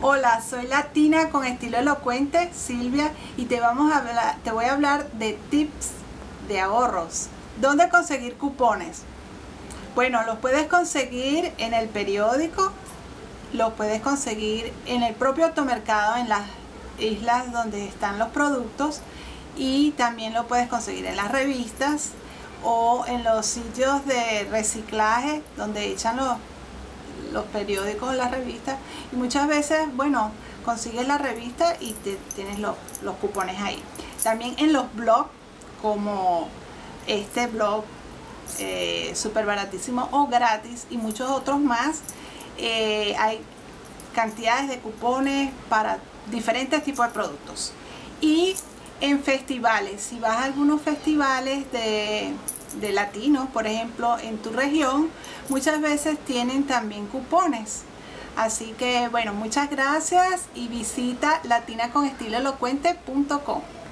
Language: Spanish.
Hola, soy Latina con estilo elocuente, Silvia, y te voy a hablar de tips de ahorros. ¿Dónde conseguir cupones? Bueno, los puedes conseguir en el periódico, los puedes conseguir en el propio automercado, en las islas donde están los productos, y también lo puedes conseguir en las revistas o en los sitios de reciclaje donde echan los periódicos o las revistas, y muchas veces, bueno, consigues la revista y tienes los cupones ahí. También en los blogs, como este blog súper baratísimo o gratis, y muchos otros más, hay cantidades de cupones para diferentes tipos de productos. Y en festivales, si vas a algunos festivales de latinos, por ejemplo, en tu región, muchas veces tienen también cupones. Así que bueno, muchas gracias y visita latinaconestiloelocuente.com.